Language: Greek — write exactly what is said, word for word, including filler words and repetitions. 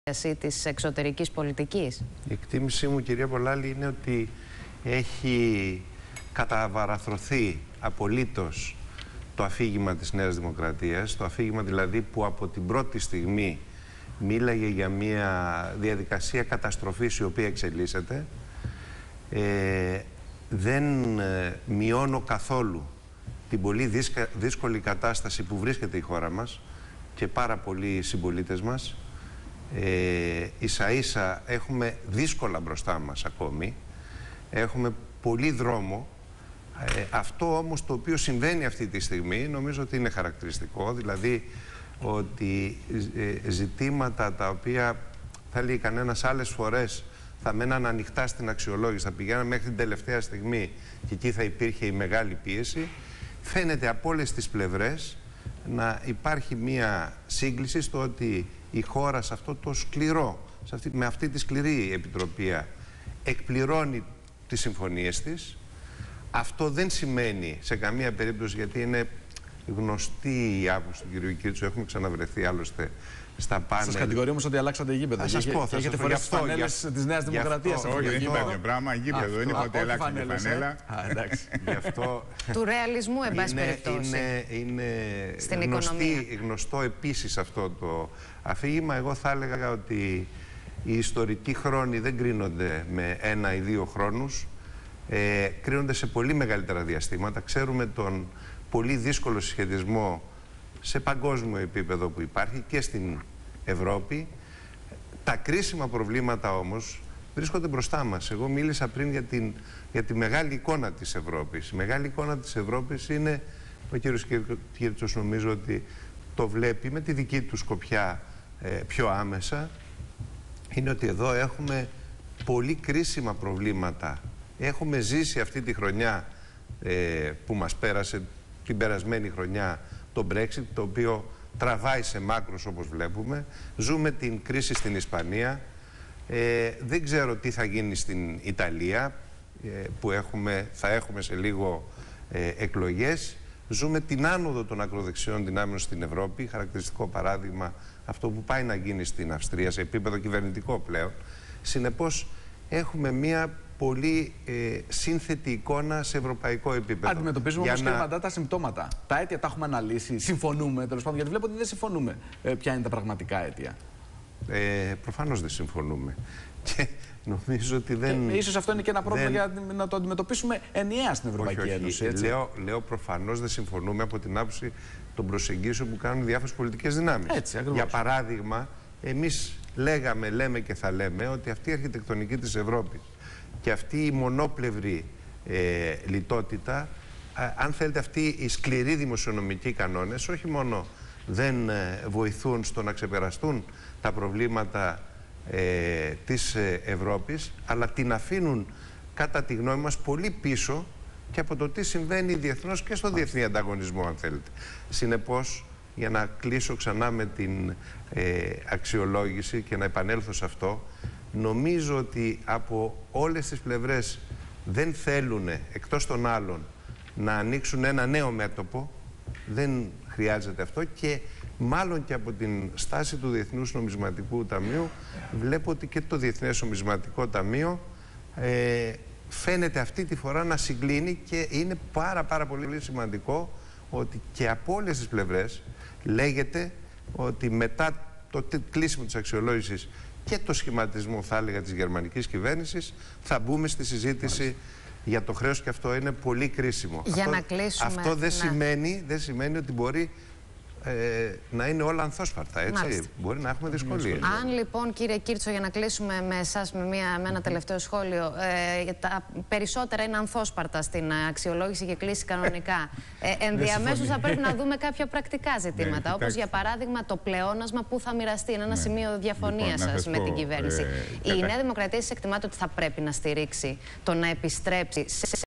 της εξωτερικής πολιτικής. Η εκτίμησή μου, κυρία Πολάλη, είναι ότι έχει καταβαραθρωθεί απολύτως το αφήγημα της Νέας Δημοκρατίας, το αφήγημα δηλαδή που από την πρώτη στιγμή μίλαγε για μια διαδικασία καταστροφής η οποία εξελίσσεται. Ε, δεν ε, μειώνω καθόλου την πολύ δύσκα, δύσκολη κατάσταση που βρίσκεται η χώρα μας και πάρα πολλοί συμπολίτες μας. Ε, ίσα ίσα έχουμε δύσκολα μπροστά μας ακόμη, έχουμε πολύ δρόμο. Ε, αυτό όμως το οποίο συμβαίνει αυτή τη στιγμή νομίζω ότι είναι χαρακτηριστικό, δηλαδή ότι ε, ζητήματα τα οποία θα λέει κανένας άλλες φορές θα μέναν ανοιχτά στην αξιολόγηση, θα πηγαίναν μέχρι την τελευταία στιγμή και εκεί θα υπήρχε η μεγάλη πίεση, φαίνεται από όλες τις πλευρές να υπάρχει μία σύγκληση στο ότι η χώρα σε αυτό το σκληρό, σε αυτή, με αυτή τη σκληρή επιτροπή εκπληρώνει τις συμφωνίες της. Αυτό δεν σημαίνει σε καμία περίπτωση, γιατί είναι γνωστή η άποψη του κ. Κίρτσου, έχουμε ξαναβρεθεί άλλωστε στα πάνελ. Σας κατηγορεί όμως ότι αλλάξατε γήπεδο. Θα σας πω, θα έχετε φορέσει τις φανέλες της Νέας Δημοκρατίας. Όχι, δεν είπα τέτοιο πράγμα. Γήπεδο, δεν είπα ότι αλλάξατε τη φανέλα. Του ρεαλισμού, εν πάση περιπτώσει. Είναι γνωστό επίσης αυτό το αφήγημα. Εγώ θα έλεγα ότι οι ιστορικοί χρόνοι δεν κρίνονται με ένα ή δύο χρόνους. Ε, κρίνονται σε πολύ μεγαλύτερα διαστήματα. Ξέρουμε τον πολύ δύσκολο συσχετισμό σε παγκόσμιο επίπεδο που υπάρχει και στην Ευρώπη. Τα κρίσιμα προβλήματα όμως βρίσκονται μπροστά μας. Εγώ μίλησα πριν για, την, για τη μεγάλη εικόνα της Ευρώπης. Η μεγάλη εικόνα της Ευρώπης είναι, ο κύριος Κίρτσος νομίζω ότι το βλέπει με τη δική του σκοπιά ε, πιο άμεσα, είναι ότι εδώ έχουμε πολύ κρίσιμα προβλήματα. Έχουμε ζήσει αυτή τη χρονιά ε, που μας πέρασε, την περασμένη χρονιά, το Brexit, το οποίο τραβάει σε μάκρος όπως βλέπουμε. Ζούμε την κρίση στην Ισπανία. Ε, δεν ξέρω τι θα γίνει στην Ιταλία, ε, που έχουμε, θα έχουμε σε λίγο ε, εκλογές. Ζούμε την άνοδο των ακροδεξιών δυνάμεων στην Ευρώπη. Χαρακτηριστικό παράδειγμα αυτό που πάει να γίνει στην Αυστρία σε επίπεδο κυβερνητικό πλέον. Συνεπώς έχουμε μία πολύ ε, σύνθετη εικόνα σε ευρωπαϊκό επίπεδο. Αντιμετωπίζουμε όμως να... και μαντά τα συμπτώματα. Τα αίτια τα έχουμε αναλύσει. Συμφωνούμε, τέλος πάντων, γιατί βλέπω ότι δεν συμφωνούμε. Ε, ποια είναι τα πραγματικά αίτια? Ε, προφανώς δεν συμφωνούμε. Και νομίζω ότι δεν. Και, ίσως αυτό είναι και ένα πρόβλημα δεν... για να το αντιμετωπίσουμε ενιαία στην Ευρωπαϊκή όχι, όχι. Ένωση. Έτσι. Λέω, λέω προφανώς δεν συμφωνούμε από την άποψη των προσεγγίσεων που κάνουν διάφορες πολιτικές δυνάμεις. Έτσι, ακριβώς. Για παράδειγμα, εμείς λέγαμε, λέμε και θα λέμε ότι αυτή η αρχιτεκτονική της Ευρώπης και αυτή η μονόπλευρη ε, λιτότητα, α, αν θέλετε αυτοί οι σκληροί δημοσιονομικοί κανόνες, όχι μόνο δεν ε, βοηθούν στο να ξεπεραστούν τα προβλήματα ε, της ε, Ευρώπης, αλλά την αφήνουν κατά τη γνώμη μας πολύ πίσω και από το τι συμβαίνει διεθνώς και στο διεθνή ανταγωνισμό, αν θέλετε. Συνεπώς, για να κλείσω ξανά με την ε, αξιολόγηση και να επανέλθω σε αυτό, νομίζω ότι από όλες τις πλευρές δεν θέλουν, εκτός των άλλων, να ανοίξουν ένα νέο μέτωπο. Δεν χρειάζεται αυτό και μάλλον και από την στάση του Διεθνούς Νομισματικού Ταμείου βλέπω ότι και το Διεθνές Νομισματικό Ταμείο ε, φαίνεται αυτή τη φορά να συγκλίνει και είναι πάρα πάρα πολύ σημαντικό ότι και από όλες τις πλευρές λέγεται ότι μετά το κλείσιμο της αξιολόγησης και το σχηματισμό, θα έλεγα, της γερμανικής κυβέρνησης, θα μπούμε στη συζήτηση για το χρέος και αυτό είναι πολύ κρίσιμο. Για αυτό, να κλείσουμε, αυτό δεν, ναι. σημαίνει, δεν σημαίνει ότι μπορεί ε, να είναι όλα ανθόσπαρτα, έτσι. Μάλιστα. Μπορεί να έχουμε δυσκολίες. Αν λοιπόν, κύριε Κίρτσο, για να κλείσουμε με εσάς με, μια, με ένα τελευταίο σχόλιο, ε, τα περισσότερα είναι ανθόσπαρτα στην αξιολόγηση και κλείσει κανονικά. Ε, ενδιαμέσως θα πρέπει να δούμε κάποια πρακτικά ζητήματα, ναι, όπως για παράδειγμα το πλεόνασμα που θα μοιραστεί. Είναι ένα ναι. σημείο διαφωνίας λοιπόν, σας με πω, την κυβέρνηση. Ε, η Νέα Δημοκρατία εκτιμάται ότι θα πρέπει να στηρίξει το να επιστρέψει σε